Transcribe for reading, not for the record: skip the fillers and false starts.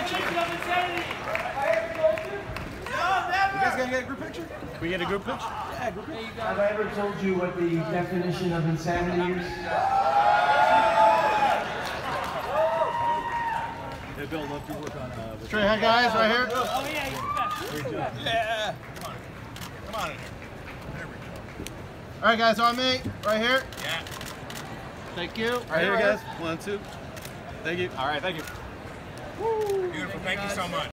guys gonna get a group picture? Can we get a group picture? Yeah, group picture. Have I ever told you what the definition of insanity is? Hey, Bill, love to work on Straight ahead, guys, right here. Oh, yeah, he's back. Yeah. Come on in here. There we go. All right, guys, on me, right here. Yeah. Thank you. Right here, guys. 1, 2. Thank you. All right, thank you. Beautiful. Thank you so much.